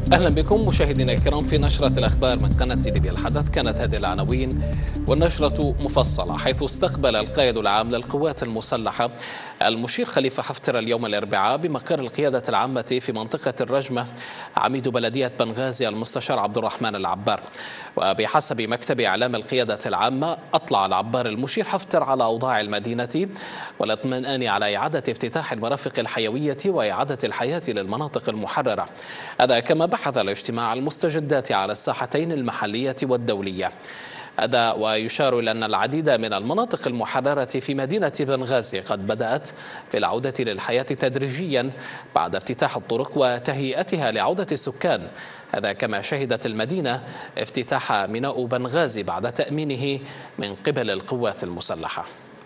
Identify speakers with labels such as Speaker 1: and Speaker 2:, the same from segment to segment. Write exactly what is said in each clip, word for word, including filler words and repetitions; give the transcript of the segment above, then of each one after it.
Speaker 1: أهلا بكم مشاهدينا الكرام في نشرة الأخبار من قناة ليبيا الحدث. كانت هذه العناوين والنشرة مفصلة، حيث استقبل القائد العام للقوات المسلحة المشير خليفة حفتر اليوم الأربعاء بمقر القيادة العامة في منطقة الرجمة عميد بلدية بنغازي المستشار عبد الرحمن العبار. وبحسب مكتب إعلام القيادة العامة، أطلع العبار المشير حفتر على أوضاع المدينة والاطمئنان على إعادة افتتاح المرافق الحيوية وإعادة الحياة للمناطق المحررة. هذا كما بحث الاجتماع المستجدات على الساحتين المحلية والدولية. هذا ويشار إلى أن العديد من المناطق المحررة في مدينة بنغازي قد بدأت في العودة للحياة تدريجيا بعد افتتاح الطرق وتهيئتها لعودة السكان. هذا كما شهدت المدينة افتتاح ميناء بنغازي بعد تأمينه من قبل القوات المسلحة.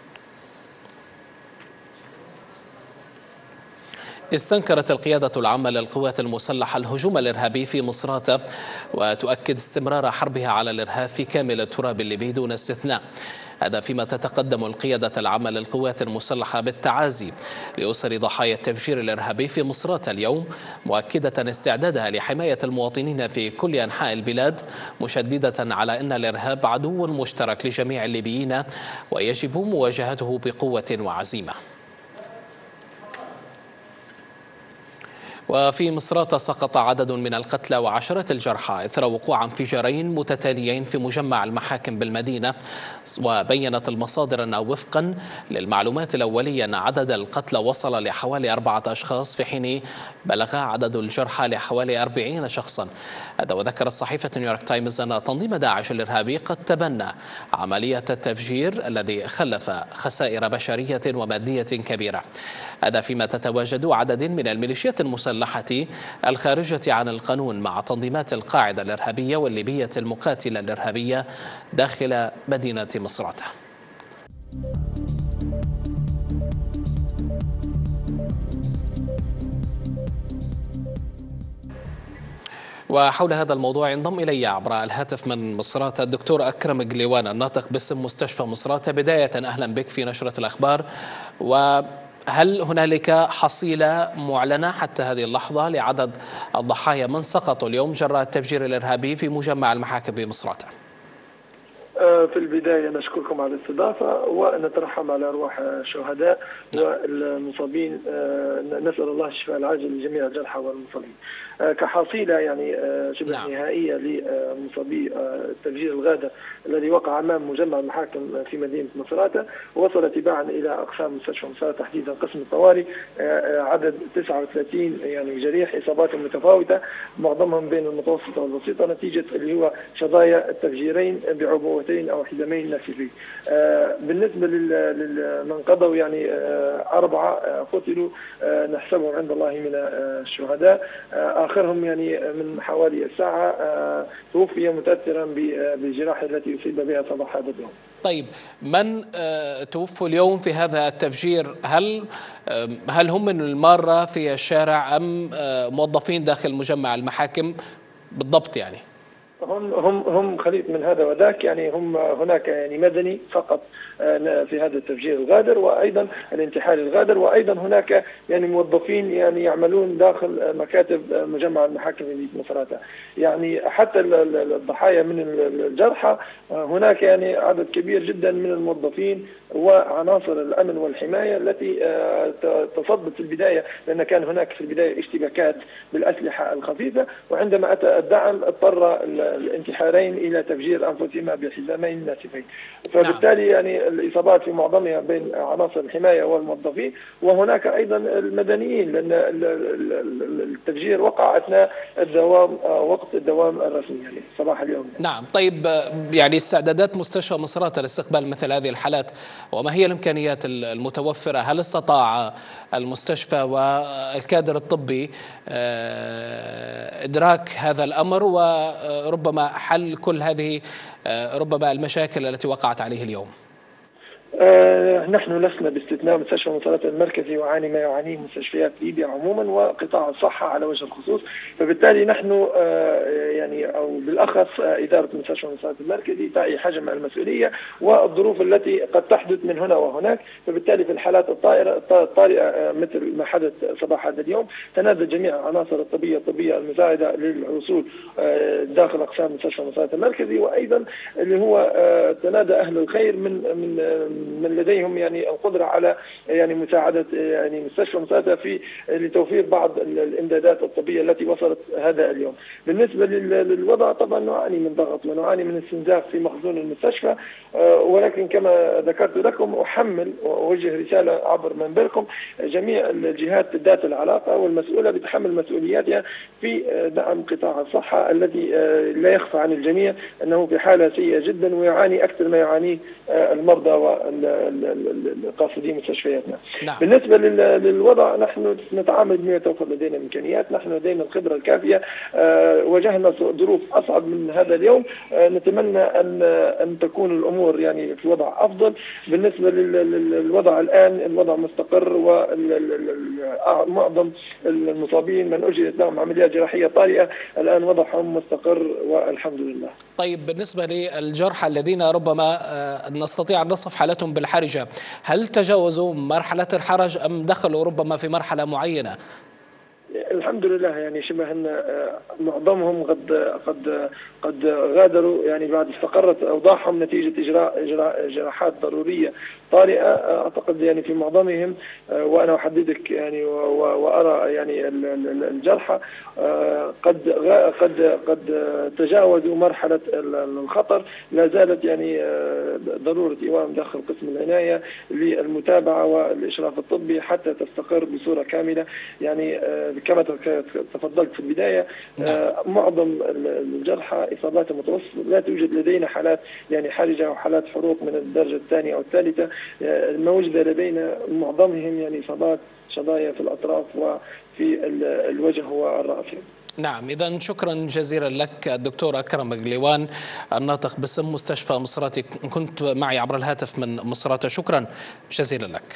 Speaker 1: استنكرت القيادة العامة للقوات المسلحة الهجوم الإرهابي في مصراتة، وتؤكد استمرار حربها على الإرهاب في كامل التراب الليبي دون استثناء. هذا فيما تتقدم القيادة العامة للقوات المسلحة بالتعازي لأسر ضحايا التفجير الإرهابي في مصراتة اليوم، مؤكدة استعدادها لحماية المواطنين في كل أنحاء البلاد، مشددة على أن الإرهاب عدو مشترك لجميع الليبيين ويجب مواجهته بقوة وعزيمة. وفي مصراتة سقط عدد من القتلى وعشرات الجرحى إثر وقوع انفجارين متتاليين في مجمع المحاكم بالمدينة. وبينت المصادر أن وفقا للمعلومات الأولية أن عدد القتلى وصل لحوالي أربعة أشخاص، في حين بلغ عدد الجرحى لحوالي أربعين شخصا. هذا وذكرت صحيفة نيويورك تايمز أن تنظيم داعش الإرهابي قد تبنى عملية التفجير الذي خلف خسائر بشرية ومادية كبيرة. هذا فيما تتواجد عدد من الميليشيات المسلحة الخارجة عن القانون مع تنظيمات القاعدة الإرهابية والليبية المقاتلة الإرهابية داخل مدينة مصراتة. وحول هذا الموضوع ينضم إلي عبر الهاتف من مصراتة الدكتور أكرم قليوان الناطق باسم مستشفى مصراتة. بداية أهلا بك في نشرة الأخبار. وهل هنالك حصيلة معلنة حتى هذه اللحظة لعدد الضحايا من سقطوا اليوم جراء التفجير الإرهابي في مجمع المحاكم بمصراتة؟
Speaker 2: في البداية نشكركم على الاستضافة ونترحم على أرواح الشهداء والمصابين. نسأل الله الشفاء العاجل لجميع الجرحى والمصابين. كحصيلة يعني شبه نعم. نهائية لمصابي التفجير الغادر الذي وقع أمام مجمع المحاكم في مدينة مصراتة، وصل تباعا إلى أقسام مستشفى مصراتة تحديدا قسم الطوارئ عدد تسعة وثلاثين يعني جريح، إصاباتهم متفاوتة معظمهم بين المتوسطة والبسيطة نتيجة اللي هو شظايا التفجيرين بعبوتين أو حزامين ناسفين. بالنسبة لمن قضوا يعني أربعة قتلوا نحسبهم عند الله من الشهداء، آخرهم يعني من حوالي الساعة توفي متأثرا بالجراح التي أصيب بها صباح هذا اليوم.
Speaker 1: طيب، من توفوا اليوم في هذا التفجير هل هل هم من المارة في الشارع أم موظفين داخل مجمع المحاكم بالضبط؟ يعني
Speaker 2: هم هم هم خليط من هذا وذاك، يعني هم هناك يعني مدني فقط في هذا التفجير الغادر وايضا الانتحال الغادر، وايضا هناك يعني موظفين يعني يعملون داخل مكاتب مجمع المحاكم في مصراتة. يعني حتى الضحايا من الجرحى هناك يعني عدد كبير جدا من الموظفين وعناصر الامن والحمايه التي تصدت في البدايه، لان كان هناك في البدايه اشتباكات بالاسلحه الخفيفه، وعندما اتى الدعم اضطر الانتحارين الى تفجير انفسهما بحزامين ناسفين. فبالتالي يعني الاصابات في معظمها بين عناصر الحمايه والموظفين، وهناك ايضا المدنيين لان التفجير وقع اثناء الدوام وقت الدوام الرسمي يعني صباح اليوم.
Speaker 1: نعم. طيب، يعني استعدادات مستشفى مصراتة لاستقبال مثل هذه الحالات وما هي الامكانيات المتوفره؟ هل استطاع المستشفى والكادر الطبي ادراك هذا الامر وربما حل كل هذه ربما المشاكل التي وقعت عليه اليوم؟
Speaker 2: آه نحن لسنا باستثناء مستشفى المصالات المركزي يعاني ما يعانيه مستشفيات ليبيا عموما وقطاع الصحة على وجه الخصوص، فبالتالي نحن آه يعني أو بالأخص آه إدارة مستشفى المصالات المركزي تعي حجم المسؤولية والظروف التي قد تحدث من هنا وهناك، فبالتالي في الحالات الطائرة الطارئة آه مثل ما حدث صباح هذا اليوم تنادى جميع العناصر الطبية الطبية المساعدة للوصول آه داخل أقسام مستشفى المصالات المركزي، وأيضا اللي هو آه تنادى أهل الخير من من آه من لديهم يعني القدرة على يعني مساعدة يعني مستشفى مساعدة في لتوفير بعض الإمدادات الطبية التي وصلت هذا اليوم. بالنسبة للوضع طبعا نعاني من ضغط ونعاني من استنزاف في مخزون المستشفى، ولكن كما ذكرت لكم أحمل وأوجه رسالة عبر منبركم جميع الجهات ذات العلاقة والمسؤولة بتحمل مسؤولياتها في دعم قطاع الصحة الذي لا يخفى عن الجميع أنه في حالة سيئة جدا ويعاني أكثر ما يعانيه المرضى والقاصدين مستشفياتنا. نعم. بالنسبة للوضع نحن نتعامل بما يتوفر لدينا إمكانيات، نحن لدينا الخبرة الكافية، أه واجهنا ظروف أصعب من هذا اليوم، أه نتمنى أن أن تكون الأمور يعني في وضع أفضل. بالنسبة للوضع الآن الوضع مستقر ومعظم المصابين من أجرت لهم عمليات جراحية طارئة الآن وضعهم مستقر والحمد لله.
Speaker 1: طيب بالنسبة للجرحى الذين ربما نستطيع أن نصف حالتهم بالحرجة، هل تجاوزوا مرحلة الحرج أم دخلوا ربما في مرحلة معينة؟
Speaker 2: الحمد لله يعني شبه ان معظمهم قد قد قد غادروا يعني بعد استقرت اوضاعهم نتيجه اجراء اجراء جراحات ضروريه طارئه. اعتقد يعني في معظمهم وانا احددك يعني وارى يعني الجرحى قد قد قد تجاوزوا مرحله الخطر. لا زالت يعني ضروره ايواءهم داخل قسم العنايه للمتابعه والاشراف الطبي حتى تستقر بصوره كامله. يعني كما تفضلت في البداية آه معظم الجرحى إصابات متوسطة، لا توجد لدينا حالات يعني حرجة أو حالات حروق من الدرجة الثانية أو الثالثة. آه الموجودة لدينا معظمهم يعني إصابات شظايا في الأطراف وفي الوجه والرأس.
Speaker 1: نعم، إذا شكرا جزيلا لك الدكتور أكرم غليوان الناطق باسم مستشفى مصراتي، كنت معي عبر الهاتف من مصراتة، شكرا جزيلا لك.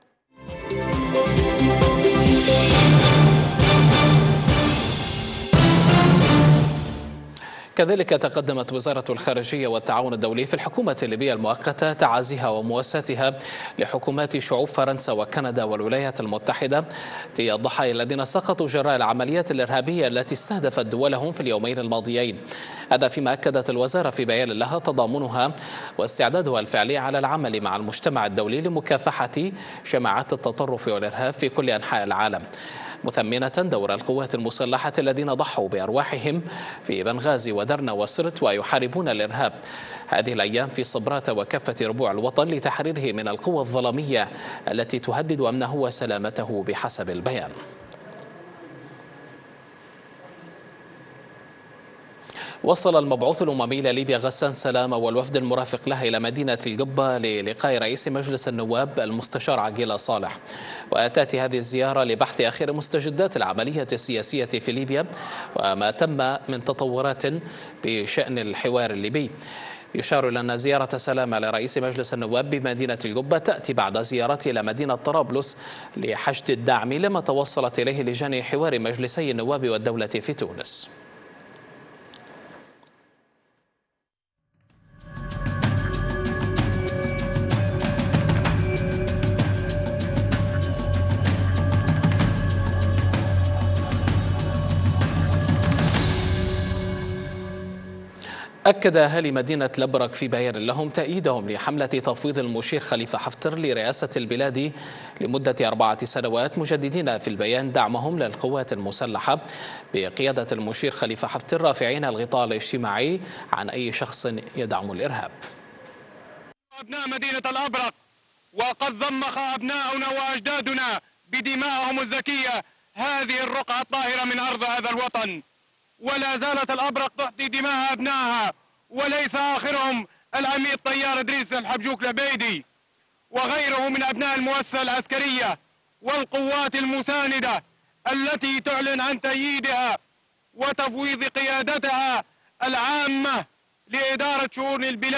Speaker 1: كذلك تقدمت وزارة الخارجية والتعاون الدولي في الحكومة الليبية المؤقتة تعازيها ومواساتها لحكومات شعوب فرنسا وكندا والولايات المتحدة في الضحايا الذين سقطوا جراء العمليات الإرهابية التي استهدفت دولهم في اليومين الماضيين. هذا فيما أكدت الوزارة في بيان لها تضامنها واستعدادها الفعلي على العمل مع المجتمع الدولي لمكافحة جماعات التطرف والإرهاب في كل أنحاء العالم، مثمنة دور القوات المسلحة الذين ضحوا بأرواحهم في بنغازي ودرنا وسرت ويحاربون الإرهاب هذه الأيام في صبرات وكافة ربوع الوطن لتحريره من القوى الظلامية التي تهدد أمنه وسلامته بحسب البيان. وصل المبعوث الأممي لليبيا غسان سلامة والوفد المرافق له إلى مدينة القبة للقاء رئيس مجلس النواب المستشار عقيلة صالح، وتأتي هذه الزيارة لبحث آخر مستجدات العملية السياسية في ليبيا وما تم من تطورات بشأن الحوار الليبي. يشار إلى أن زيارة سلامة لرئيس مجلس النواب بمدينة القبة تأتي بعد زيارته إلى مدينة طرابلس لحشد الدعم لما توصلت إليه لجان حوار مجلسي النواب والدولة في تونس. أكد أهالي مدينة لبرك في بيان لهم تأييدهم لحملة تفويض المشير خليفة حفتر لرئاسة البلاد لمدة أربعة سنوات، مجددين في البيان دعمهم للقوات المسلحة بقيادة المشير خليفة حفتر، رافعين الغطاء الاجتماعي عن أي شخص يدعم الإرهاب.
Speaker 3: أبناء مدينة الأبرق وقد ضمخ أبناؤنا وأجدادنا بدمائهم الزكية هذه الرقعة الطاهرة من أرض هذا الوطن، ولا زالت الأبرق تعطي دماء أبنائها، وليس آخرهم العميد طيار إدريس الحبجوك لبيدي وغيره من أبناء المؤسسة العسكرية والقوات المساندة التي تعلن عن تأييدها وتفويض قيادتها العامة لإدارة شؤون البلاد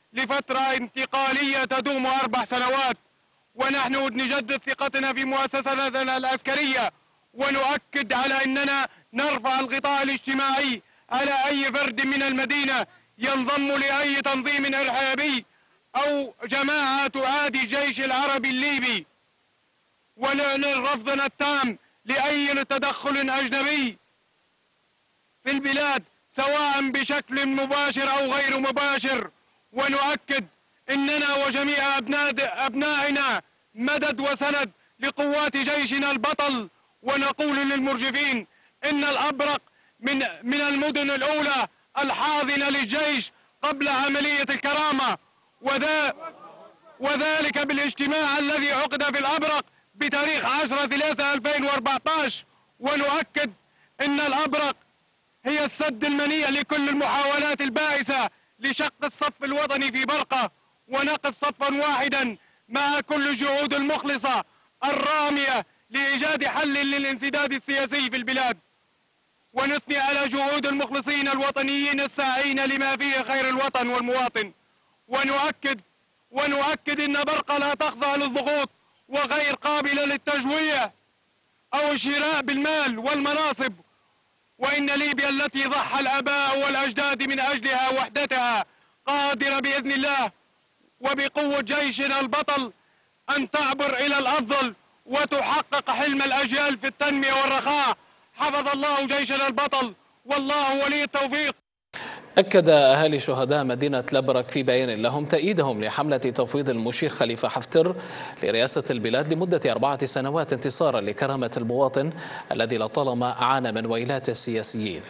Speaker 3: لفترة انتقالية تدوم أربع سنوات، ونحن نجدد ثقتنا في مؤسستنا العسكرية، ونؤكد على أننا نرفع الغطاء الاجتماعي على أي فرد من المدينة ينضم لأي تنظيم إرهابي أو جماعة تعادي الجيش العربي الليبي، ونعلن رفضنا التام لأي تدخل أجنبي في البلاد سواء بشكل مباشر أو غير مباشر. ونؤكد أننا وجميع أبناء أبنائنا مدد وسند لقوات جيشنا البطل، ونقول للمرجفين إن الأبرق من من المدن الأولى الحاضنة للجيش قبل عملية الكرامة، وذا وذلك بالاجتماع الذي عقد في الأبرق بتاريخ عشرة ثلاثة ألفين وأربعة عشر. ونؤكد أن الأبرق هي السد المنيع لكل المحاولات البائسة لشق الصف الوطني في برقة، ونقف صفا واحدا مع كل الجهود المخلصة الرامية لإيجاد حل للانسداد السياسي في البلاد، ونثني على جهود المخلصين الوطنيين الساعين لما فيه خير الوطن والمواطن. ونؤكد ونؤكد أن برقة لا تخضع للضغوط وغير قابلة للتجويع أو الشراء بالمال والمناصب، وإن ليبيا التي ضحى الآباء والأجداد من أجلها وحدتها قادرة بإذن الله وبقوة جيشنا البطل أن تعبر إلى الأفضل وتحقق حلم الأجيال في التنمية والرخاء. حفظ الله جيشنا البطل، والله ولي التوفيق.
Speaker 1: أكد أهالي شهداء مدينة الأبرق في بيان لهم تأييدهم لحملة تفويض المشير خليفة حفتر لرئاسة البلاد لمدة أربعة سنوات انتصارا لكرامة المواطن الذي لطالما عانى من ويلات السياسيين.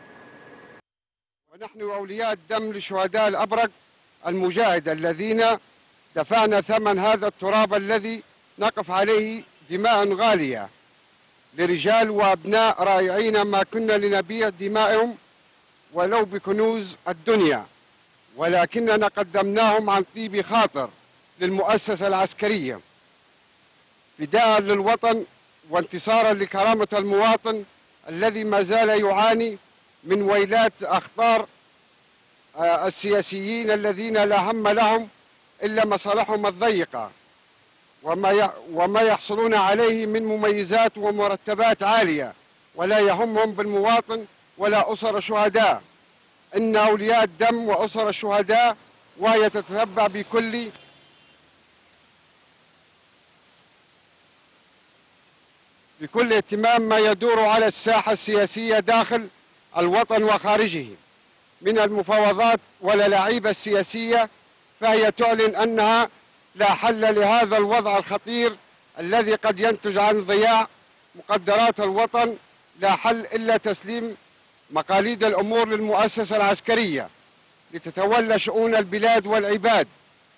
Speaker 4: ونحن أولياء الدم لشهداء الأبرق المجاهدة الذين دفعنا ثمن هذا التراب الذي نقف عليه دماء غالية لرجال وأبناء رائعين ما كنا لنبيع دمائهم ولو بكنوز الدنيا، ولكننا قدمناهم عن طيب خاطر للمؤسسة العسكرية فداء للوطن وانتصارا لكرامة المواطن الذي ما زال يعاني من ويلات أخطار السياسيين الذين لا هم لهم إلا مصالحهم الضيقة وما وما يحصلون عليه من مميزات ومرتبات عالية، ولا يهمهم بالمواطن ولا أسر الشهداء. إن أولياء الدم وأسر الشهداء وهي تتتبع بكل بكل اهتمام ما يدور على الساحة السياسية داخل الوطن وخارجه من المفاوضات والألاعيب السياسية، فهي تعلن أنها لا حل لهذا الوضع الخطير الذي قد ينتج عن ضياع مقدرات الوطن. لا حل إلا تسليم مقاليد الأمور للمؤسسة العسكرية لتتولى شؤون البلاد والعباد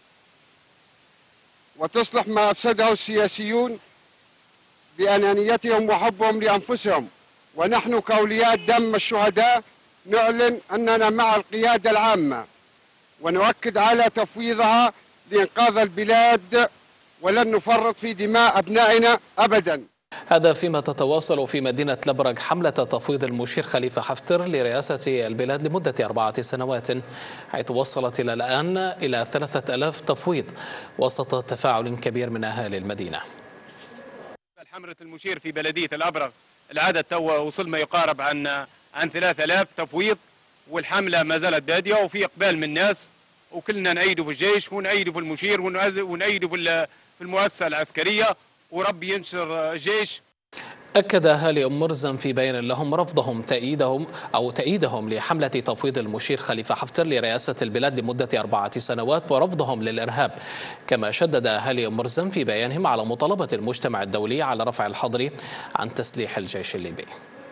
Speaker 4: وتصلح ما أفسده السياسيون بأنانيتهم وحبهم لأنفسهم. ونحن كأولياء دم الشهداء نعلن أننا مع القيادة العامة ونؤكد على تفويضها لإنقاذ البلاد، ولن نفرط في دماء أبنائنا أبدا.
Speaker 1: هذا فيما تتواصل في مدينة الأبرق حملة تفويض المشير خليفة حفتر لرئاسة البلاد لمدة أربعة سنوات، حيث وصلت إلى الآن إلى ثلاثة آلاف تفويض وسط تفاعل كبير من أهالي المدينة.
Speaker 3: حملة المشير في بلدية الأبرق العدد تو وصل ما يقارب عن عن ثلاثة آلاف تفويض، والحملة ما زالت بادية وفي إقبال من الناس، وكلنا نأيده في الجيش ونأيده في المشير ونأيده في المؤسسة العسكرية، وربي ينشر الجيش.
Speaker 1: أكد أهالي أم مرزم في بيان لهم رفضهم تأييدهم أو تأييدهم لحملة تفويض المشير خليفة حفتر لرئاسة البلاد لمدة أربعة سنوات ورفضهم للإرهاب. كما شدد أهالي أم مرزم في بيانهم على مطالبة المجتمع الدولي على رفع الحظر عن تسليح الجيش الليبي.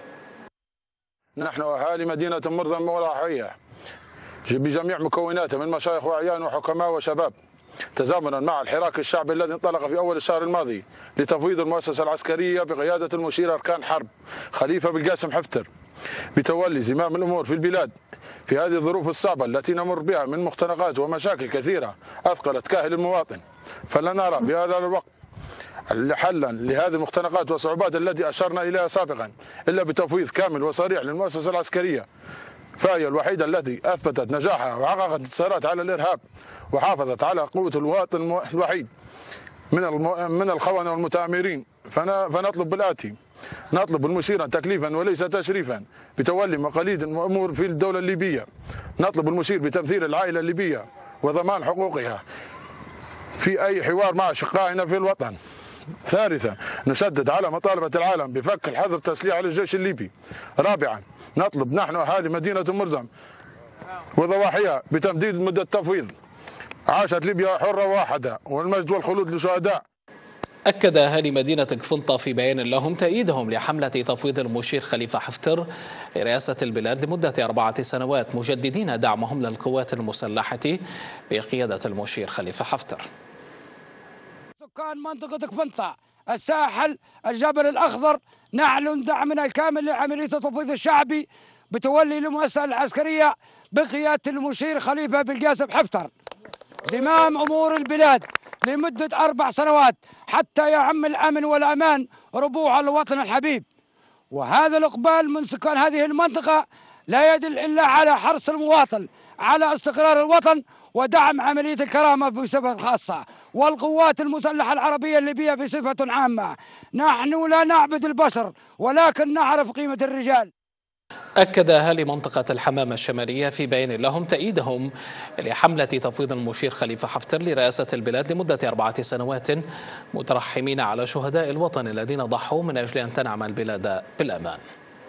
Speaker 5: نحن أهالي مدينة أم مرزم والأحوية بجميع مكوناتها من مشايخ وأعيان وحكماء وشباب، تزامنا مع الحراك الشعبي الذي انطلق في أول الشهر الماضي لتفويض المؤسسة العسكرية بقيادة المشير أركان حرب خليفة بالقاسم حفتر بتولي زمام الأمور في البلاد في هذه الظروف الصعبة التي نمر بها من مختنقات ومشاكل كثيرة أثقلت كاهل المواطن. فلا نرى بهذا الوقت حلا لهذه المختنقات والصعوبات التي أشرنا إليها سابقا إلا بتفويض كامل وصريح للمؤسسة العسكرية، فهي الوحيدة التي أثبتت نجاحها وحققت انتصارات على الإرهاب وحافظت على قوة المواطن الوحيد من من الخونة والمتآمرين. فنطلب بالآتي: نطلب المشير تكليفا وليس تشريفا بتولي مقاليد الأمور في الدولة الليبية. نطلب المشير بتمثيل العائلة الليبية وضمان حقوقها في أي حوار مع أشقائنا في الوطن. ثالثا، نشدد على مطالبة العالم بفك الحظر التسليح على الجيش الليبي. رابعا، نطلب نحن أهالي مدينة مرزم وضواحيها بتمديد مدة التفويض. عاشت ليبيا حرة واحدة، والمجد والخلود للشهداء.
Speaker 1: أكد أهالي مدينة قفنطة في بيان لهم تأييدهم لحملة تفويض المشير خليفة حفتر لرئاسة البلاد لمدة أربعة سنوات، مجددين دعمهم للقوات المسلحة بقيادة المشير خليفة حفتر.
Speaker 6: سكان منطقة قفنطة، الساحل، الجبل الأخضر، نعلن دعمنا الكامل لعملية التفويض الشعبي بتولي المؤسسة العسكرية بقيادة المشير خليفة بالقاسم حفتر زمام أمور البلاد لمدة أربع سنوات حتى يعم الأمن والأمان ربوع الوطن الحبيب. وهذا الإقبال من سكان هذه المنطقة لا يدل إلا على حرص المواطن على استقرار الوطن ودعم عملية الكرامة بصفة خاصة، والقوات المسلحة العربية الليبية بصفة عامة. نحن لا نعبد البشر ولكن نعرف قيمة الرجال.
Speaker 1: أكد أهالي منطقة الحمامة الشمالية في بيان لهم تأييدهم لحملة تفويض المشير خليفة حفتر لرئاسة البلاد لمدة أربعة سنوات، مترحمين على شهداء الوطن الذين ضحوا من أجل أن تنعم البلاد بالأمان.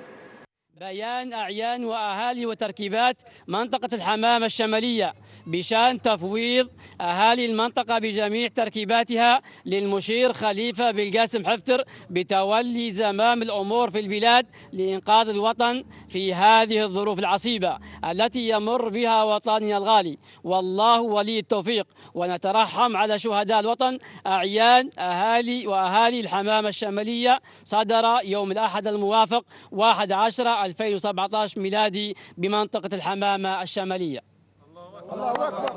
Speaker 7: بيان أعيان وأهالي وتركيبات منطقة الحمامة الشمالية بشأن تفويض أهالي المنطقة بجميع تركيباتها للمشير خليفة بالقاسم حفتر بتولي زمام الأمور في البلاد لإنقاذ الوطن في هذه الظروف العصيبة التي يمر بها وطننا الغالي، والله ولي التوفيق. ونترحم على شهداء الوطن. أعيان أهالي وأهالي الحمامة الشمالية صدر يوم الأحد الموافق واحد عشر ألفين وسبعة عشر ميلادي بمنطقة الحمامة الشمالية. الله أكبر.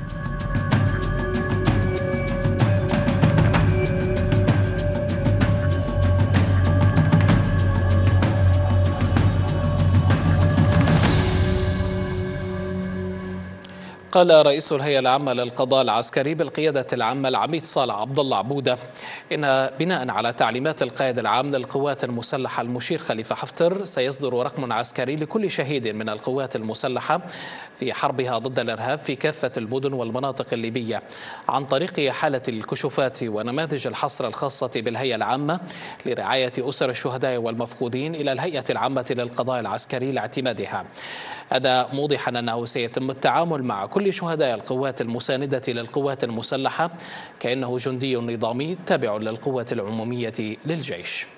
Speaker 1: قال رئيس الهيئة العامة للقضاء العسكري بالقيادة العامة العميد صالح عبد الله عبودة إن بناء على تعليمات القائد العام للقوات المسلحة المشير خليفة حفتر سيصدر رقم عسكري لكل شهيد من القوات المسلحة في حربها ضد الإرهاب في كافة المدن والمناطق الليبية عن طريق حالة الكشوفات ونماذج الحصر الخاصة بالهيئة العامة لرعاية أسر الشهداء والمفقودين إلى الهيئة العامة للقضاء العسكري لاعتمادها. هذا موضحا أنه سيتم التعامل مع كل شهداء القوات المساندة للقوات المسلحة كأنه جندي نظامي تابع للقوات العمومية للجيش.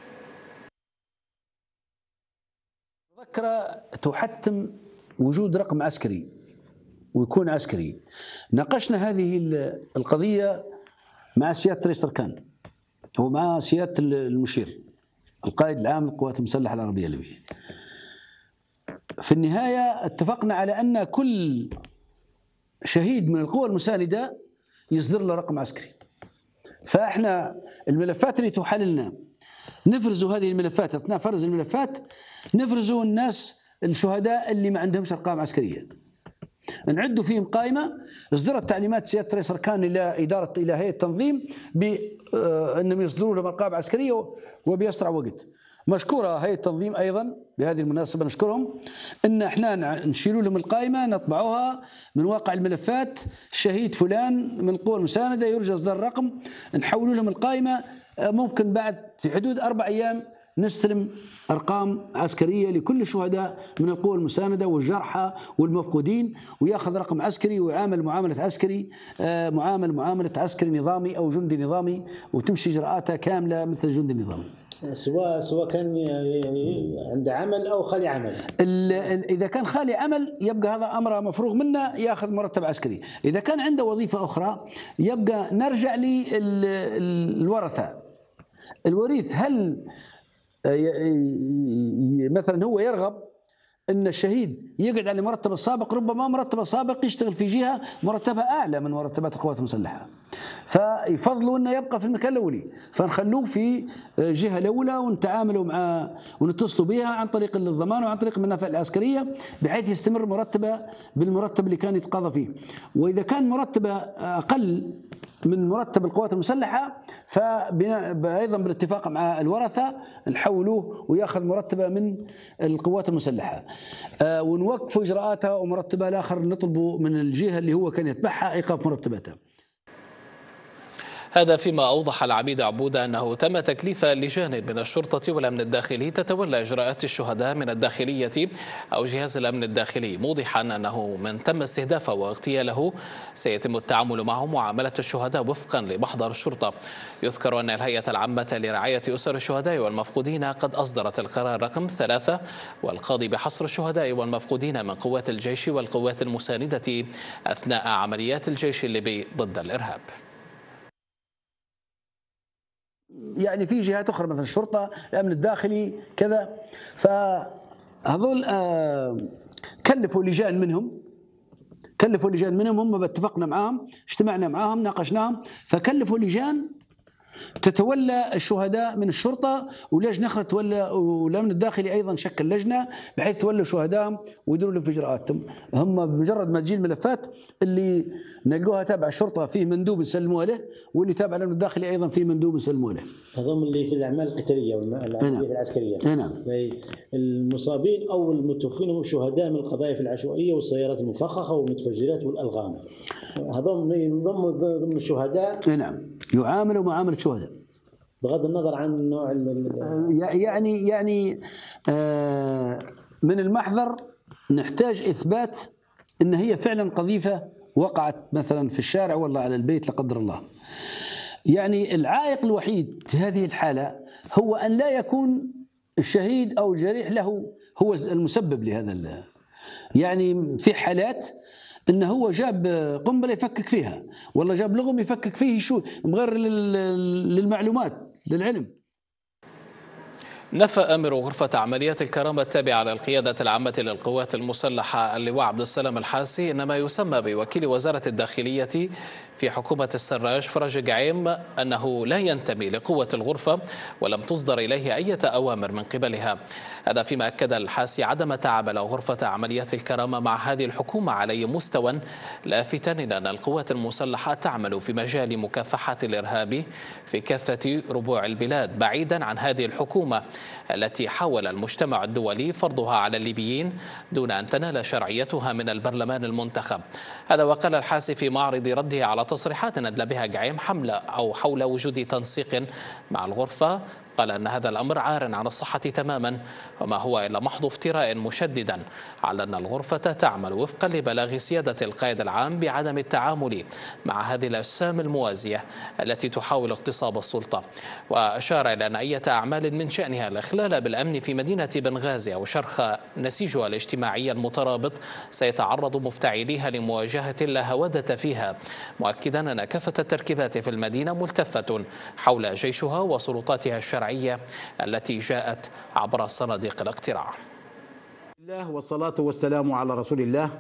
Speaker 8: مذكرة تحتم وجود رقم عسكري ويكون عسكري. ناقشنا هذه القضية مع سيادة رئيس الأركان ومع سيادة المشير القائد العام للقوات المسلحة العربية الليبية. في النهاية اتفقنا على أن كل شهيد من القوى المساندة يصدر له رقم عسكري. فإحنا الملفات اللي تحال لنا نفرزوا هذه الملفات، أثناء فرز الملفات نفرزوا الناس الشهداء اللي ما عندهمش أرقام عسكرية، نعدوا فيهم قائمة. اصدرت تعليمات سيادة رئيس الأركان إلى إدارة إلى هيئة التنظيم بأنهم يصدروا لهم أرقام عسكرية وبأسرع وقت. مشكورة هيئة التنظيم أيضا بهذه المناسبة نشكرهم أن احنا نشيلوا لهم القائمة نطبعوها من واقع الملفات، شهيد فلان من القوى المساندة يرجى إصدار الرقم، نحولوا لهم القائمة. ممكن بعد في حدود أربع أيام نستلم أرقام عسكرية لكل الشهداء من القوى المساندة والجرحى والمفقودين، ويأخذ رقم عسكري ويعامل معاملة عسكري، معامل معاملة عسكري نظامي أو جندي نظامي، وتمشي إجراءاتها كاملة مثل الجندي النظامي.
Speaker 9: سواء سواء كان عنده عمل أو خالي عمل.
Speaker 8: إذا كان خالي عمل يبقى هذا أمر مفروغ منه، يأخذ مرتب عسكري. إذا كان عنده وظيفة أخرى يبقى نرجع للورثة. الوريث هل مثلا هو يرغب أن الشهيد يقعد على المرتب السابق، ربما مرتبه السابق يشتغل في جهة مرتبها أعلى من مرتبات القوات المسلحة، فيفضلوا أنه يبقى في المكان الأولي، فنخلوه في جهة الأولى ونتعاملوا مع ونتصلوا بها عن طريق الضمان وعن طريق المنافع العسكرية بحيث يستمر مرتبه بالمرتب اللي كان يتقاضى فيه. وإذا كان مرتبه أقل من مرتب القوات المسلحة فأيضا بالاتفاق مع الورثة نحولوه وياخذ مرتبه من القوات المسلحة، آه ونوقف إجراءاتها ومرتبها الآخر نطلبه من الجهة اللي هو كان يتبعها إيقاف مرتباتها.
Speaker 1: هذا فيما أوضح العميد عبودة أنه تم تكليف لجان من الشرطة والأمن الداخلي تتولى إجراءات الشهداء من الداخلية أو جهاز الأمن الداخلي، موضحا أنه من تم استهدافه واغتياله سيتم التعامل معه معاملة الشهداء وفقا لمحضر الشرطة. يذكر أن الهيئة العامة لرعاية أسر الشهداء والمفقودين قد أصدرت القرار رقم ثلاثة والقاضي بحصر الشهداء والمفقودين من قوات الجيش والقوات المساندة أثناء عمليات الجيش الليبي ضد الإرهاب.
Speaker 8: يعني في جهات أخرى مثل الشرطة، الأمن الداخلي كذا، فهذول كلفوا لجان منهم كلفوا لجان منهم هم اتفقنا معاهم، اجتمعنا معاهم، ناقشناهم، فكلفوا لجان تتولى الشهداء من الشرطة ولجنة أخرى تولى، والأمن الداخلي أيضا شكل لجنة بحيث تولوا شهدائهم ويديروا لهم في إجراءاتهم. هم بمجرد ما تجي الملفات اللي نلقوها تابع الشرطة فيه مندوب نسلموه له، واللي تابع الأمن الداخلي أيضا فيه مندوب نسلموه له.
Speaker 9: هذول اللي في الأعمال القتالية والعمليات العسكرية.
Speaker 8: نعم.
Speaker 9: المصابين أو المتوفين هم شهداء من القذائف العشوائية والسيارات المفخخة والمتفجرات والألغام. هذول ينضموا ضمن الشهداء.
Speaker 8: نعم. يعاملوا معاملة شهداء.
Speaker 9: بغض النظر عن نوع
Speaker 8: يعني يعني من المحضر نحتاج إثبات أن هي فعلا قذيفة وقعت مثلا في الشارع والله على البيت لا قدر الله. يعني العائق الوحيد في هذه الحالة هو أن لا يكون الشهيد أو الجريح له هو المسبب لهذا. يعني في حالات انه هو جاب قنبله يفكك فيها، والله جاب لغم يفكك فيه، شو مغير للمعلومات للعلم.
Speaker 1: نفى آمر غرفة عمليات الكرامة التابعة للقيادة العامة للقوات المسلحة اللواء عبد السلام الحاسي إنما يسمى بوكيل وزارة الداخلية في حكومة السراج فرج قعيم أنه لا ينتمي لقوة الغرفة ولم تصدر إليه أي أوامر من قبلها. هذا فيما أكد الحاسي عدم تعامل غرفة عمليات الكرامة مع هذه الحكومة على أي مستوى، لافتا أن القوات المسلحة تعمل في مجال مكافحة الإرهاب في كافة ربوع البلاد بعيدا عن هذه الحكومة التي حاول المجتمع الدولي فرضها على الليبيين دون أن تنال شرعيتها من البرلمان المنتخب. هذا وقال الحاسي في معرض رده على تصريحات أدلى بها قعيم حملة أو حول وجود تنسيق مع الغرفة. قال أن هذا الأمر عار عن الصحة تماما وما هو إلا محض افتراء، مشددا على أن الغرفة تعمل وفقا لبلاغ سيادة القائد العام بعدم التعامل مع هذه الأجسام الموازية التي تحاول اغتصاب السلطة. وأشار إلى أن أي أعمال من شأنها الإخلال بالأمن في مدينة بنغازي أو شرخ نسيجها الاجتماعي المترابط سيتعرض مفتعليها لمواجهة لا هودة فيها، مؤكدا أن كافة التركيبات في المدينة ملتفة حول جيشها وسلطاتها الشرعية التي جاءت عبر صناديق الاقتراع.
Speaker 10: الله والصلاة والسلام على رسول الله.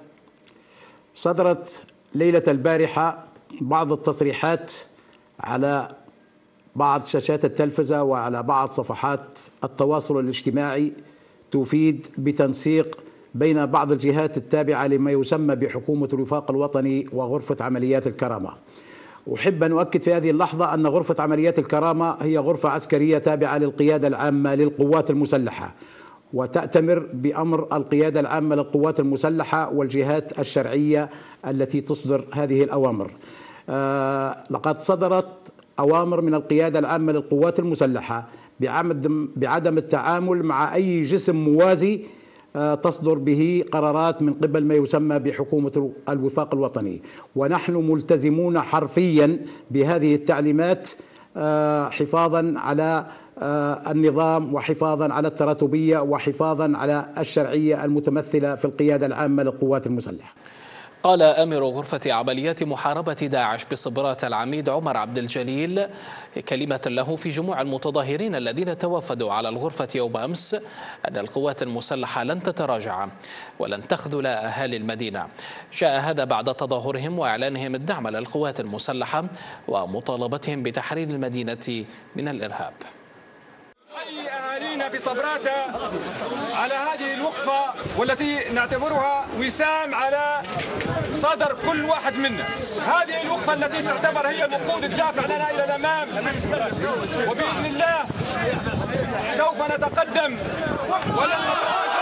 Speaker 10: صدرت ليلة البارحة بعض التصريحات على بعض شاشات التلفزة وعلى بعض صفحات التواصل الاجتماعي تفيد بتنسيق بين بعض الجهات التابعة لما يسمى بحكومة الوفاق الوطني وغرفة عمليات الكرامة. أحب أن أؤكد في هذه اللحظة أن غرفة عمليات الكرامة هي غرفة عسكرية تابعة للقيادة العامة للقوات المسلحة، وتأتمر بأمر القيادة العامة للقوات المسلحة والجهات الشرعية التي تصدر هذه الأوامر. آه لقد صدرت أوامر من القيادة العامة للقوات المسلحة بعدم, بعدم التعامل مع أي جسم موازي تصدر به قرارات من قبل ما يسمى بحكومة الوفاق الوطني، ونحن ملتزمون حرفيا بهذه التعليمات حفاظا على النظام وحفاظا على التراتبية وحفاظا على الشرعية المتمثلة في القيادة العامة للقوات المسلحة.
Speaker 1: قال آمر غرفة عمليات محاربة داعش بصبرات العميد عمر عبد الجليل كلمة له في جموع المتظاهرين الذين توافدوا على الغرفة يوم أمس أن القوات المسلحة لن تتراجع ولن تخذل أهالي المدينة. جاء هذا بعد تظاهرهم وإعلانهم الدعم للقوات المسلحة ومطالبتهم بتحرير المدينة من الإرهاب.
Speaker 3: حي أهالينا في صبراتة على هذه الوقفة والتي نعتبرها وسام على صدر كل واحد منا. هذه الوقفة التي تعتبر هي الوقود الدافع لنا إلى الأمام، وبإذن الله سوف نتقدم ولن نتراجع.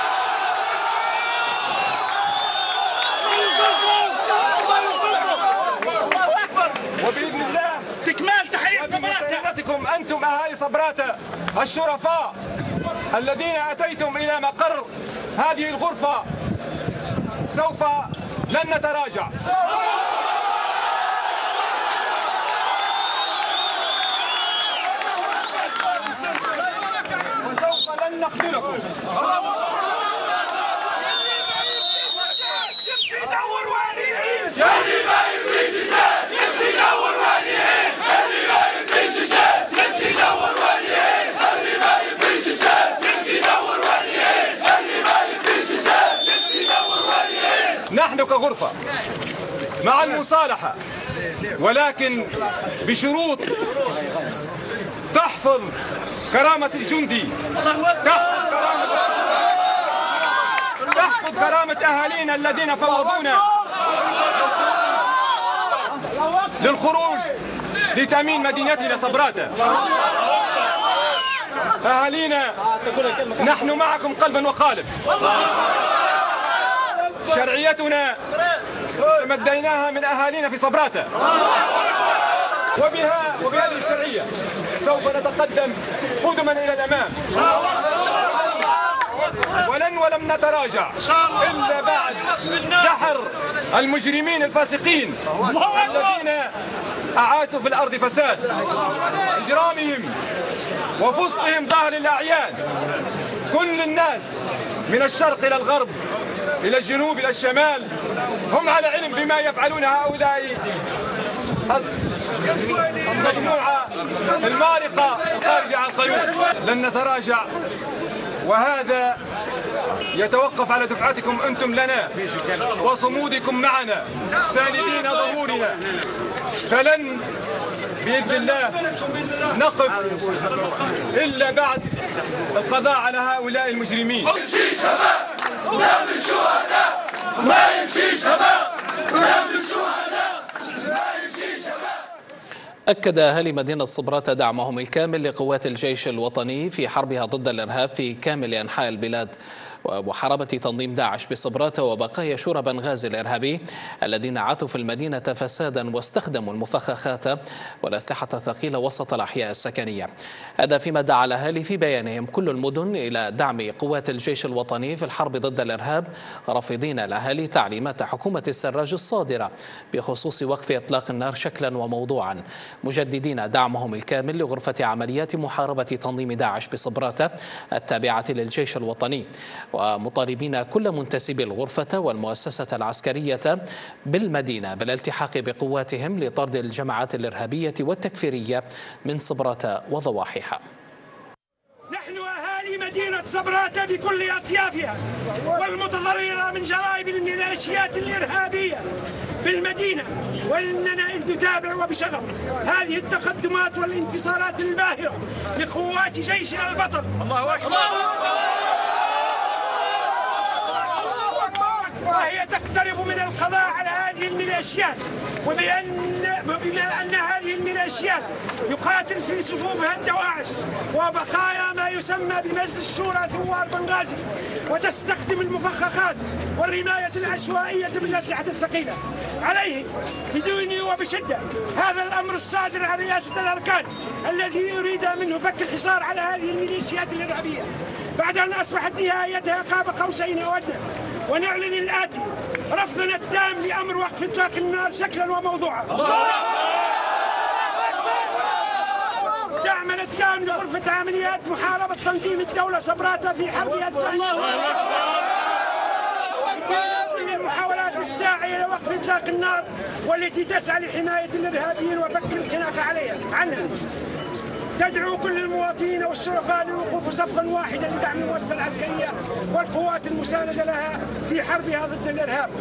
Speaker 3: وبإذن الله
Speaker 11: استكمال تحرير
Speaker 3: صبراتة. أنتم أهالي صبراتة الشرفاء الذين أتيتم إلى مقر هذه الغرفة سوف لن نتراجع وسوف لن نخذلكم. نحن كغرفة مع المصالحة، ولكن بشروط تحفظ كرامة الجندي، تحفظ كرامة, تحفظ كرامة أهالينا الذين فوضونا للخروج لتأمين مدينتنا صبراتة. أهالينا نحن معكم قلبا وقالب. شرعيتنا تمديناها من أهالينا في صبراتة، وبها وبهذه الشرعية سوف نتقدم قدما إلى الأمام، ولن ولم نتراجع إلا بعد دحر المجرمين الفاسقين الذين أعاثوا في الأرض فساد. إجرامهم وفسقهم ظاهر الأعيان. كل الناس من الشرق إلى الغرب إلى الجنوب إلى الشمال هم على علم بما يفعلون هؤلاء المجموعة المارقة الخارجة عن القانون. لن نتراجع، وهذا يتوقف على دفعتكم أنتم لنا وصمودكم معنا ساندين ظهورنا. فلن بإذن الله نقف إلا بعد القضاء على هؤلاء المجرمين.
Speaker 11: يمشي شباب ودم الشهداء، ما يمشي شباب ودم الشهداء، ما يمشي شباب.
Speaker 1: أكد أهالي مدينة صبراتة دعمهم الكامل لقوات الجيش الوطني في حربها ضد الإرهاب في كامل أنحاء البلاد ومحاربة تنظيم داعش بصبراتة وبقايا شورى بنغازي الإرهابي الذين عاثوا في المدينة فسادا واستخدموا المفخخات والأسلحة الثقيلة وسط الأحياء السكنية. هذا فيما دعا الأهالي في بيانهم كل المدن إلى دعم قوات الجيش الوطني في الحرب ضد الإرهاب، رافضين الأهالي تعليمات حكومة السراج الصادرة بخصوص وقف إطلاق النار شكلا وموضوعا، مجددين دعمهم الكامل لغرفة عمليات محاربة تنظيم داعش بصبراتة التابعة للجيش الوطني، ومطالبين كل منتسبي الغرفة والمؤسسة العسكرية بالمدينة بالالتحاق بقواتهم لطرد الجماعات الإرهابية والتكفيرية من صبراتة وضواحيها.
Speaker 11: نحن أهالي مدينة صبراتة بكل أطيافها والمتضررة من جرائم الميليشيات الإرهابية بالمدينة، وإننا إذ نتابع وبشغف هذه التقدمات والانتصارات الباهرة لقوات جيشنا البطل. الله أكبر. وهي تقترب من القضاء على هذه الميليشيات، وبأن بما أن هذه الميليشيات يقاتل في صفوفها الدواعش وبقايا ما يسمى بمجلس الشورى ثوار بنغازي، وتستخدم المفخخات والرماية العشوائية بالأسلحة الثقيلة. عليه بدون وبشدة هذا الأمر الصادر عن رئاسة الأركان الذي يريد منه فك الحصار على هذه الميليشيات الإرهابية بعد أن أصبحت نهايتها قاب قوسين أو أدنى. ونعلن الآتي: رفضنا التام لأمر وقف إطلاق النار شكلا وموضوعا. دعمنا التام لغرفة عمليات محاربة تنظيم الدولة صبراتة في حربها الثانية. كل المحاولات الساعية إلى وقف إطلاق النار والتي تسعى لحماية الإرهابيين وفك الخناق عليها عنها. تدعو كل المواطنين والشرفاء للوقوف صفا واحدا لدعم المؤسسة العسكرية والقوات المساندة لها في حربها ضد الإرهاب.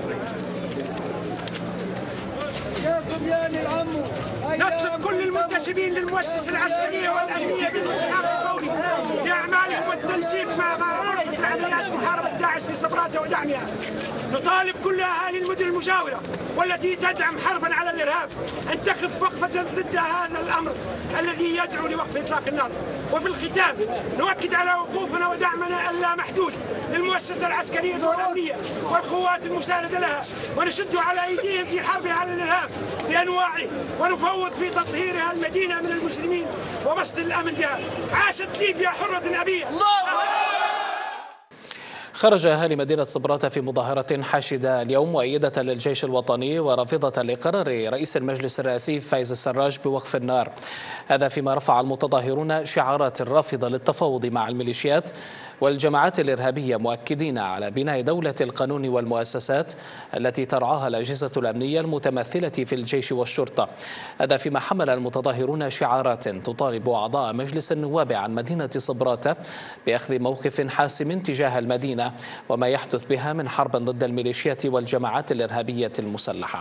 Speaker 11: نطلب كل المنتسبين للمؤسسة العسكرية والأمنية بالالتحاق الفوري بأعمالهم والتنسيق مع غرفة عمليات محاربة داعش في صبراته ودعمها. نطالب كل أهالي المدن المجاورة والتي تدعم حربا على الإرهاب أن تقف وقفة ضد هذا الأمر الذي يدعو لوقف إطلاق النار. وفي الختام نؤكد على وقوفنا ودعمنا اللامحدود للمؤسسة العسكرية والأمنية والقوات المساندة لها، ونشد على أيديهم في حربها على الإرهاب بأنواعه، ونفوض في تطهيرها المدينة من المجرمين وبسط الأمن بها. عاشت ليبيا حرة أبية.
Speaker 1: خرج أهالي مدينة صبراتة في مظاهرة حاشدة اليوم مؤيدة للجيش الوطني ورافضة لقرار رئيس المجلس الرئاسي فايز السراج بوقف النار. هذا فيما رفع المتظاهرون شعارات رافضة للتفاوض مع الميليشيات والجماعات الإرهابية، مؤكدين على بناء دولة القانون والمؤسسات التي ترعاها الأجهزة الأمنية المتمثلة في الجيش والشرطة. هذا فيما حمل المتظاهرون شعارات تطالب أعضاء مجلس النواب عن مدينة صبراتة بأخذ موقف حاسم تجاه المدينة وما يحدث بها من حرب ضد الميليشيات والجماعات الإرهابية المسلحة.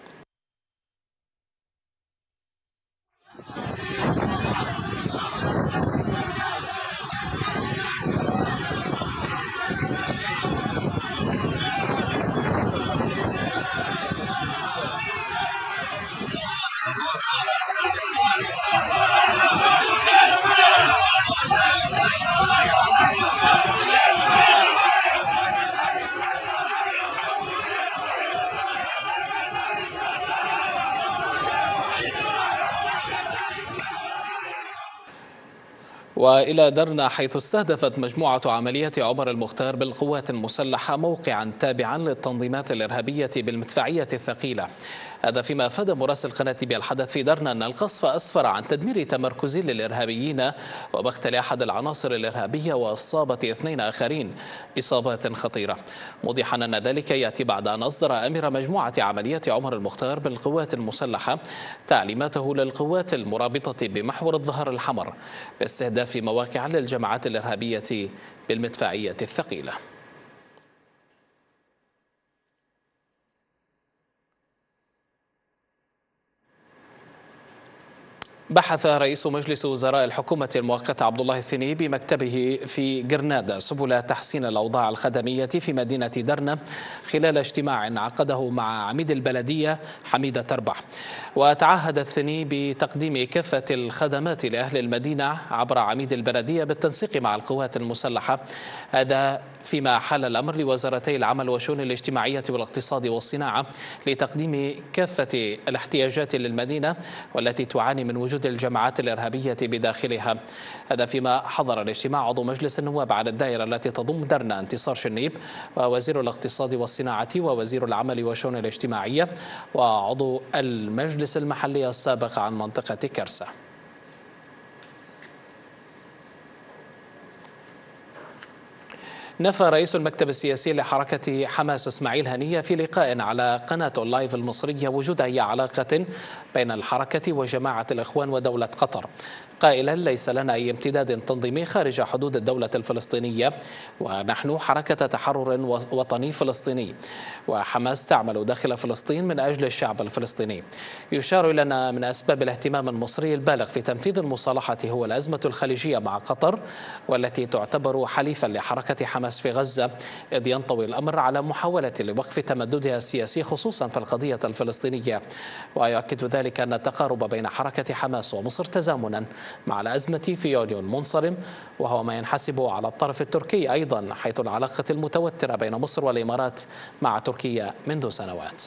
Speaker 1: وإلى درنا، حيث استهدفت مجموعة عمليات عمر المختار بالقوات المسلحة موقعا تابعا للتنظيمات الإرهابية بالمدفعية الثقيلة. هذا فيما أفاد مراسل قناة بي الحدث في درنا أن القصف أسفر عن تدمير تمركز للإرهابيين ومقتل أحد العناصر الإرهابية وإصابة اثنين آخرين إصابات خطيرة، موضحا أن ذلك يأتي بعد أن أصدر أمير مجموعة عمليات عمر المختار بالقوات المسلحة تعليماته للقوات المرابطة بمحور الظهر الحمر باستهداف في مواقع للجماعات الإرهابية بالمدفعية الثقيلة. بحث رئيس مجلس وزراء الحكومة المؤقتة عبد الله الثني بمكتبه في جرناطة سبل تحسين الأوضاع الخدمية في مدينة درنا خلال اجتماع عقده مع عميد البلدية حميدة تربح. وتعهد الثني بتقديم كافة الخدمات لأهل المدينة عبر عميد البلدية بالتنسيق مع القوات المسلحة. هذا فيما حال الأمر لوزارتي العمل والشؤون الاجتماعية والاقتصاد والصناعة لتقديم كافة الاحتياجات للمدينة والتي تعاني من وجود الجماعات الإرهابية بداخلها. هذا فيما حضر الاجتماع عضو مجلس النواب على الدائرة التي تضم درنا انتصار شنيب ووزير الاقتصاد والصناعة ووزير العمل والشؤون الاجتماعية وعضو المجلس المحلي السابق عن منطقة كرسة. نفى رئيس المكتب السياسي لحركة حماس إسماعيل هنية في لقاء على قناة اللايف المصرية وجود أي علاقة بين الحركة وجماعة الإخوان ودولة قطر، قائلا ليس لنا أي امتداد تنظيمي خارج حدود الدولة الفلسطينية، ونحن حركة تحرر وطني فلسطيني، وحماس تعمل داخل فلسطين من أجل الشعب الفلسطيني. يشار إلى أن من أسباب الاهتمام المصري البالغ في تنفيذ المصالحة هو الأزمة الخليجية مع قطر، والتي تعتبر حليفا لحركة حماس في غزة، إذ ينطوي الأمر على محاولة لوقف تمددها السياسي خصوصا في القضية الفلسطينية. ويؤكد ذلك أن التقارب بين حركة حماس ومصر تزامنا مع الأزمة في يوليو المنصرم، وهو ما ينحسب على الطرف التركي أيضا، حيث العلاقة المتوترة بين مصر والإمارات مع تركيا منذ سنوات.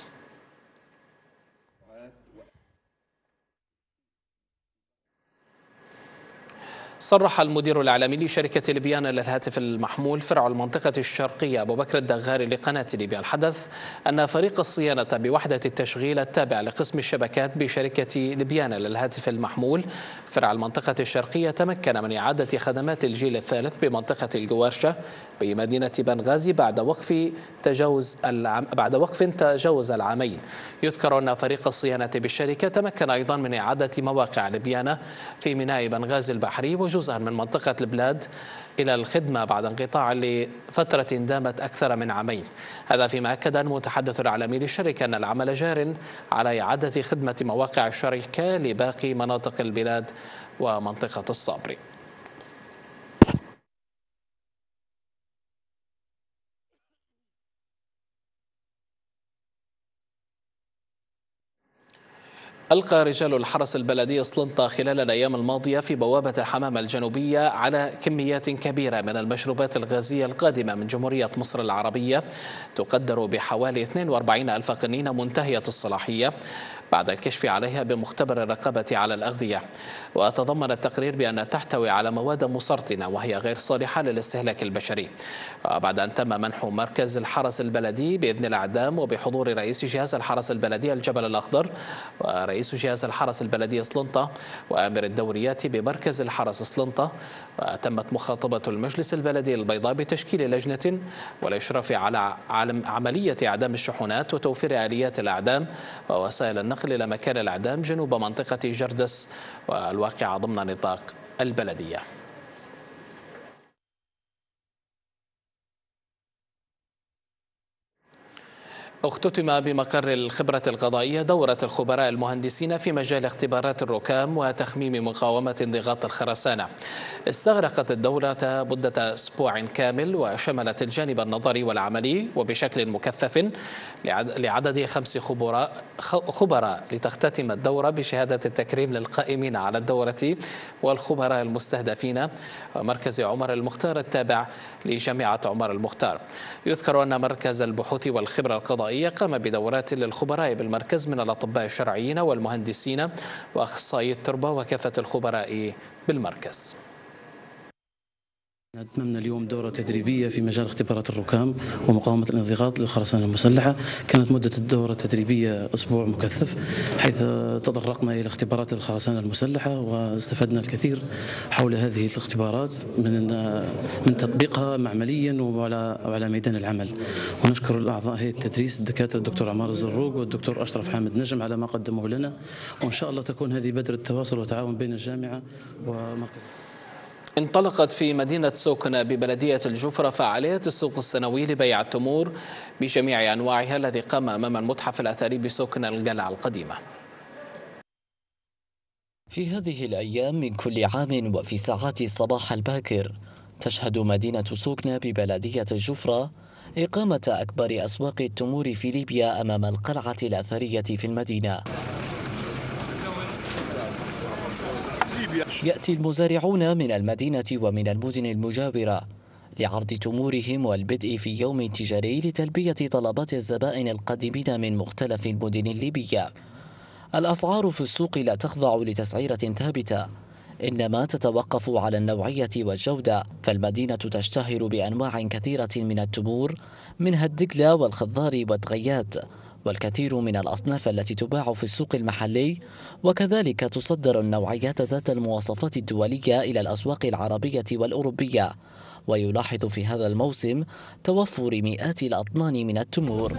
Speaker 1: صرح المدير الإعلامي لشركة ليبيان للهاتف المحمول فرع المنطقة الشرقية أبو بكر الدغاري لقناة ليبيا الحدث أن فريق الصيانة بوحدة التشغيل التابع لقسم الشبكات بشركة ليبيان للهاتف المحمول فرع المنطقة الشرقية تمكن من إعادة خدمات الجيل الثالث بمنطقة الجواشة بمدينة بنغازي بعد وقف تجاوز العام بعد وقف تجاوز العامين. يذكر أن فريق الصيانة بالشركة تمكن أيضا من إعادة مواقع ليبيان في ميناء بنغازي البحري وجزءا من منطقة البلاد إلى الخدمة بعد انقطاع لفترة دامت أكثر من عامين. هذا فيما أكد المتحدث الإعلامي للشركة أن العمل جار على إعادة خدمة مواقع الشركة لباقي مناطق البلاد ومنطقة الصابري. ألقى رجال الحرس البلدي سلنطة خلال الأيام الماضية في بوابة الحمامة الجنوبية على كميات كبيرة من المشروبات الغازية القادمة من جمهورية مصر العربية تقدر بحوالي اثنين وأربعين ألف قنينة منتهية الصلاحية بعد الكشف عليها بمختبر الرقابة على الأغذية. وتضمن التقرير بأن تحتوي على مواد مسرطنة وهي غير صالحة للاستهلاك البشري. بعد أن تم منح مركز الحرس البلدي بإذن الإعدام وبحضور رئيس جهاز الحرس البلدي الجبل الأخضر ورئيس جهاز الحرس البلدي سلنطة وآمر الدوريات بمركز الحرس سلنطة، وتمت مخاطبة المجلس البلدي البيضاء بتشكيل لجنة والإشراف على عملية إعدام الشحنات وتوفير آليات الإعدام ووسائل النقل إلى مكان الإعدام جنوب منطقة جردس والواقعة ضمن نطاق البلدية. اختتم بمقر الخبرة القضائية دورة الخبراء المهندسين في مجال اختبارات الركام وتخميم مقاومة انضغاط الخرسانة. استغرقت الدورة مدة أسبوع كامل وشملت الجانب النظري والعملي وبشكل مكثف لعدد خمس خبراء خبراء لتختتم الدورة بشهادة التكريم للقائمين على الدورة والخبراء المستهدفين ومركز عمر المختار التابع لجامعة عمر المختار. يذكر أن مركز البحوث والخبرة القضائية قام بدورات للخبراء بالمركز من الأطباء الشرعيين والمهندسين وأخصائي التربة وكافة الخبراء بالمركز.
Speaker 12: أتممنا اليوم دورة تدريبية في مجال اختبارات الركام ومقاومة الانضغاط للخرسانة المسلحة. كانت مدة الدورة التدريبية أسبوع مكثف، حيث تطرقنا إلى اختبارات الخرسانة المسلحة واستفدنا الكثير حول هذه الاختبارات من من تطبيقها معمليا وعلى وعلى ميدان العمل. ونشكر الأعضاء هيئة التدريس الدكاترة الدكتور عمار الزروق والدكتور أشرف حامد نجم على ما قدموه لنا، وإن شاء الله تكون هذه بذرة تواصل وتعاون بين الجامعة ومركز.
Speaker 1: انطلقت في مدينة سوكنا ببلدية الجفرة فعاليات السوق السنوي لبيع التمور بجميع أنواعها الذي قام أمام المتحف الأثري بسوكنا القلعة القديمة.
Speaker 13: في هذه الأيام من كل عام وفي ساعات الصباح الباكر تشهد مدينة سوكنا ببلدية الجفرة إقامة أكبر أسواق التمور في ليبيا أمام القلعة الأثرية في المدينة. يأتي المزارعون من المدينة ومن المدن المجاورة لعرض تمورهم والبدء في يوم تجاري لتلبية طلبات الزبائن القادمين من مختلف المدن الليبية. الأسعار في السوق لا تخضع لتسعيرة ثابتة، إنما تتوقف على النوعية والجودة، فالمدينة تشتهر بأنواع كثيرة من التمور منها الدقلة والخضار والدغيات والكثير من الأصناف التي تباع في السوق المحلي، وكذلك تصدر النوعيات ذات المواصفات الدولية إلى الأسواق العربية والأوروبية. ويلاحظ في هذا الموسم توفر مئات الأطنان من التمور.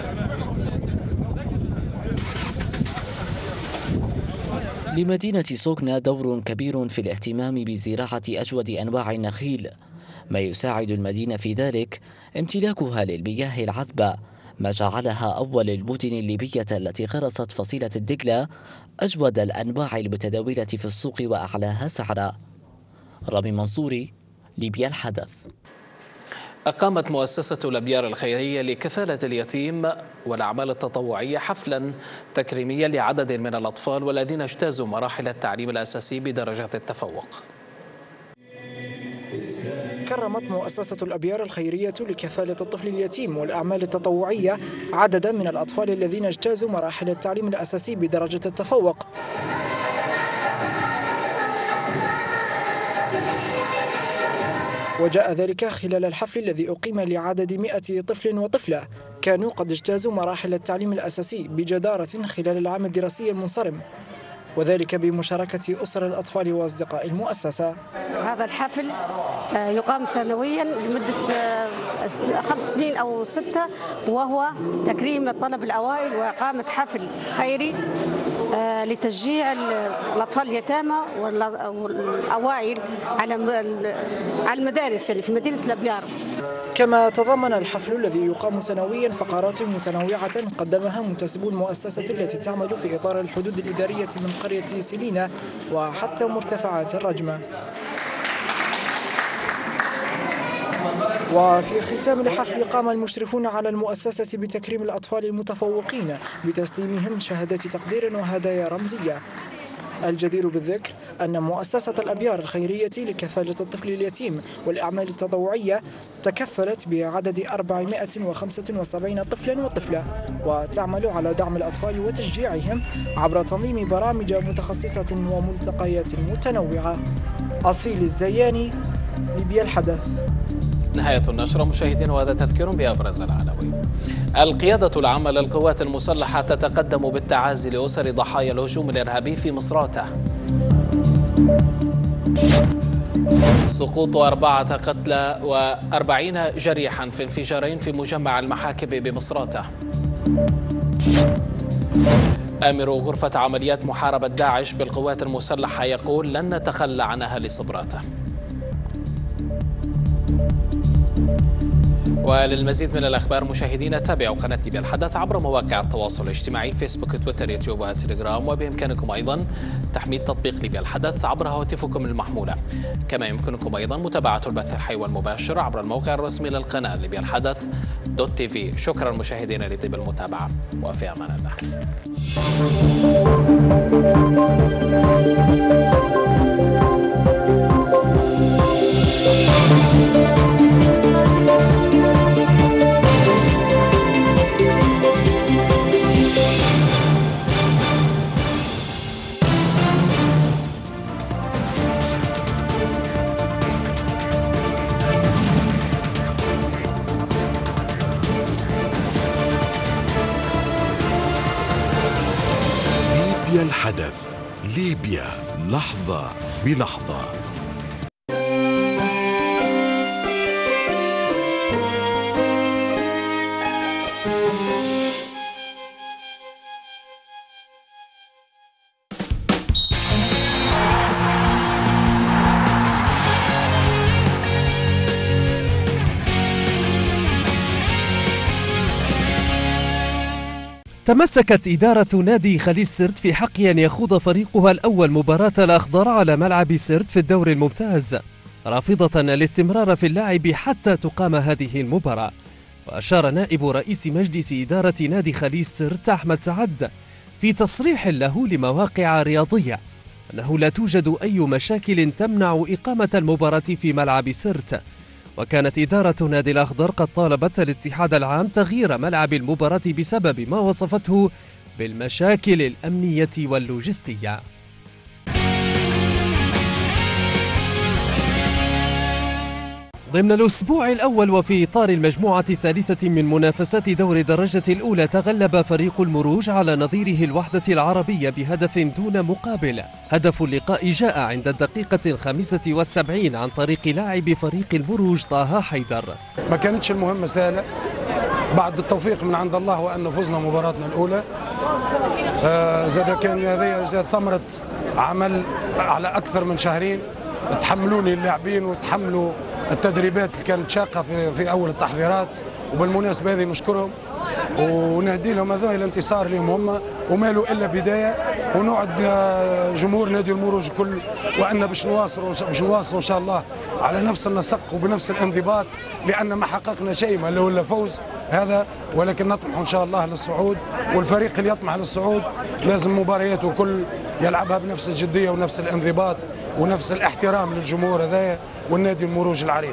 Speaker 13: لمدينة سوكنا دور كبير في الاهتمام بزراعة أجود أنواع النخيل، ما يساعد المدينة في ذلك امتلاكها للمياه العذبة، ما جعلها أول المدن الليبية التي غرست فصيلة الدقلة أجود الأنواع المتداولة في السوق وأعلاها سعرا. رامي منصوري، ليبيا الحدث.
Speaker 1: أقامت مؤسسة الأبيار الخيرية لكفالة اليتيم والأعمال التطوعية حفلا تكريميا لعدد من الأطفال والذين اجتازوا مراحل التعليم الأساسي بدرجة التفوق.
Speaker 14: كرمت مؤسسة الأبيار الخيرية لكفالة الطفل اليتيم والأعمال التطوعية عددا من الأطفال الذين اجتازوا مراحل التعليم الأساسي بدرجة التفوق. وجاء ذلك خلال الحفل الذي أقيم لعدد مئة طفل وطفلة كانوا قد اجتازوا مراحل التعليم الأساسي بجدارة خلال العام الدراسي المنصرم، وذلك بمشاركة أسر الأطفال وأصدقاء المؤسسة.
Speaker 15: هذا الحفل يقام سنويا لمدة خمس سنين أو ستة، وهو تكريم الطلب الأوائل وإقامة حفل خيري لتشجيع الأطفال اليتامى والأوائل على المدارس يعني في مدينة الأبيار.
Speaker 14: كما تضمن الحفل الذي يقام سنويا فقرات متنوعة قدمها منتسبو المؤسسة التي تعمل في إطار الحدود الإدارية من قرية سيلينا وحتى مرتفعات الرجمة. وفي ختام الحفل قام المشرفون على المؤسسة بتكريم الأطفال المتفوقين بتسليمهم شهادات تقدير وهدايا رمزية. الجدير بالذكر أن مؤسسة الأبيار الخيرية لكفالة الطفل اليتيم والأعمال التطوعية تكفلت بعدد أربعمائة وخمسة وسبعين طفلا وطفلة، وتعمل على دعم الأطفال وتشجيعهم عبر تنظيم برامج متخصصة وملتقيات متنوعة. أصيل الزياني، ليبيا الحدث.
Speaker 1: نهاية النشرة مشاهدين، وهذا تذكير بأبرز العناوين. القيادة العامة للقوات المسلحة تتقدم بالتعازي لأسر ضحايا الهجوم الإرهابي في مصراتة. سقوط أربعة قتلى وأربعين جريحا في انفجارين في مجمع المحاكم بمصراتة. آمر غرفة عمليات محاربة داعش بالقوات المسلحة يقول لن نتخلى عن أهل صبراتة. وللمزيد من الأخبار مشاهدينا تابعوا قناة ليبيا الحدث عبر مواقع التواصل الاجتماعي فيسبوك، تويتر، يوتيوب وتليجرام، وبإمكانكم أيضا تحميل تطبيق ليبيا الحدث عبر هواتفكم المحمولة. كما يمكنكم أيضا متابعة البث الحي والمباشر عبر الموقع الرسمي للقناة ليبيا الحدث دوت تي في. شكرا مشاهدينا لطيب المتابعة وفي أمان الله.
Speaker 16: ليبيا الحدث، ليبيا لحظة بلحظة.
Speaker 17: تمسكت إدارة نادي خليج سرت في حق أن يخوض فريقها الأول مباراة الأخضر على ملعب سرت في الدور الممتاز، رافضة الاستمرار في اللعب حتى تقام هذه المباراة. وأشار نائب رئيس مجلس إدارة نادي خليج سرت أحمد سعد في تصريح له لمواقع رياضية أنه لا توجد أي مشاكل تمنع إقامة المباراة في ملعب سرت. وكانت إدارة نادي الأخضر قد طالبت الاتحاد العام تغيير ملعب المباراة بسبب ما وصفته بالمشاكل الأمنية واللوجستية. ضمن الأسبوع الأول وفي إطار المجموعة الثالثة من منافسات دور درجة الأولى، تغلب فريق المروج على نظيره الوحدة العربية بهدف دون مقابل. هدف اللقاء جاء عند الدقيقة الخامسة والسبعين عن طريق لاعب فريق المروج طه حيدر.
Speaker 18: ما كانتش المهمة سهلة بعد التوفيق من عند الله وأن فزنا مباراتنا الأولى. آه زاد كان هذه زاد ثمرة عمل على أكثر من شهرين، تحملوني اللاعبين وتحملوا التدريبات اللي كانت شاقة في, في أول التحضيرات، وبالمناسبة هذه نشكرهم ونهدي لهم هذا الانتصار لهم هم، وما له إلا بداية. ونوعد جمهور نادي المروج الكل وأن باش نواصلوا باش نواصلوا إن شاء الله على نفس النسق وبنفس الانضباط، لأن ما حققنا شيء ما له إلا فوز هذا، ولكن نطمح إن شاء الله للصعود. والفريق اللي يطمح للصعود لازم مبارياته كل يلعبها بنفس الجدية ونفس الانضباط ونفس الاحترام للجمهور هذايا والنادي المروج العريق.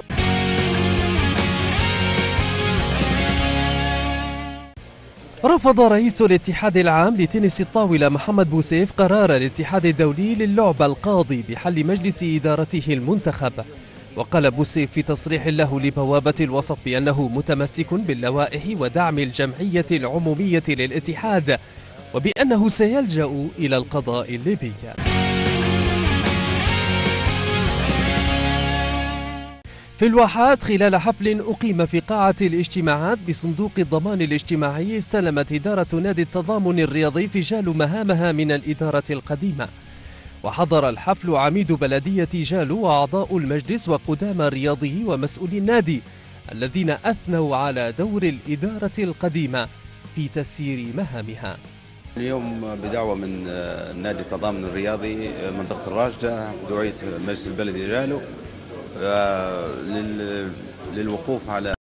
Speaker 17: رفض رئيس الاتحاد العام لتنس الطاولة محمد بوسيف قرار الاتحاد الدولي للعبة القاضي بحل مجلس إدارته المنتخب. وقال بوسيف في تصريح له لبوابة الوسط بأنه متمسك باللوائح ودعم الجمعية العمومية للاتحاد، وبأنه سيلجأ إلى القضاء الليبي. في الواحات خلال حفل أقيم في قاعة الاجتماعات بصندوق الضمان الاجتماعي، استلمت إدارة نادي التضامن الرياضي فيجالو مهامها من الإدارة القديمة. وحضر الحفل عميد بلدية جالو وأعضاء المجلس وقدامى رياضي ومسؤولي النادي الذين أثنوا على دور الإدارة القديمة في تسيير مهامها.
Speaker 19: اليوم بدعوة من نادي التضامن الرياضي منطقة الراشدة دعيت مجلس البلدي جالو للوقوف على